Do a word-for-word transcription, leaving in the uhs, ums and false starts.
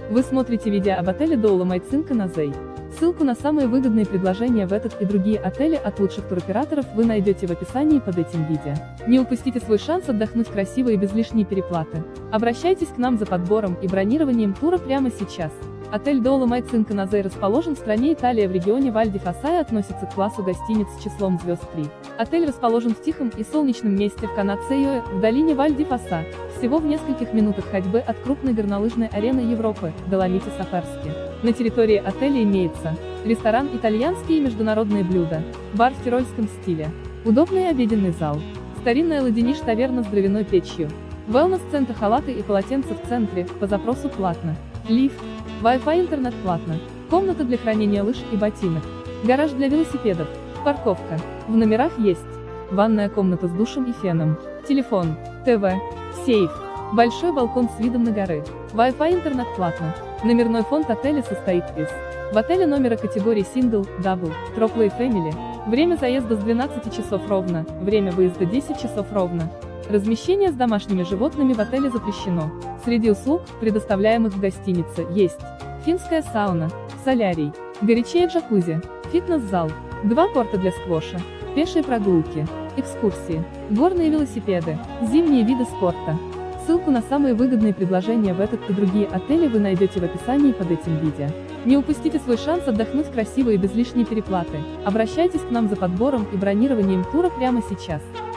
Вы смотрите видео об отеле Dolomite Inn Canazei. Ссылку на самые выгодные предложения в этот и другие отели от лучших туроператоров вы найдете в описании под этим видео. Не упустите свой шанс отдохнуть красиво и без лишней переплаты. Обращайтесь к нам за подбором и бронированием тура прямо сейчас. Отель Dolomite Inn Canazei расположен в стране Италия в регионе Валь-ди-Фаса и относится к классу гостиниц с числом звезд три. Отель расположен в тихом и солнечном месте в Канацейо, в долине Валь-ди-Фаса, всего в нескольких минутах ходьбы от крупной горнолыжной арены Европы, Доломити Сафарски. На территории отеля имеется ресторан «Итальянские и международные блюда», бар в тирольском стиле, удобный обеденный зал, старинная ладениш-таверна с дровяной печью, wellness-центр, халаты и полотенца в центре, по запросу платно, лифт, Wi-Fi, интернет платно, комната для хранения лыж и ботинок, гараж для велосипедов, парковка, в номерах есть ванная комната с душем и феном, телефон, ТВ, сейф, большой балкон с видом на горы, Wi-Fi, интернет платно. Номерной фонд отеля состоит из: в отеле номера категории Single, Double, Triple и Family, время заезда с двенадцати часов ровно, время выезда десять часов ровно. Размещение с домашними животными в отеле запрещено. Среди услуг, предоставляемых в гостинице, есть финская сауна, солярий, горячее джакузи, фитнес-зал, два корта для сквоша, пешие прогулки, экскурсии, горные велосипеды, зимние виды спорта. Ссылку на самые выгодные предложения в этот и другие отели вы найдете в описании под этим видео. Не упустите свой шанс отдохнуть красиво и без лишней переплаты. Обращайтесь к нам за подбором и бронированием тура прямо сейчас.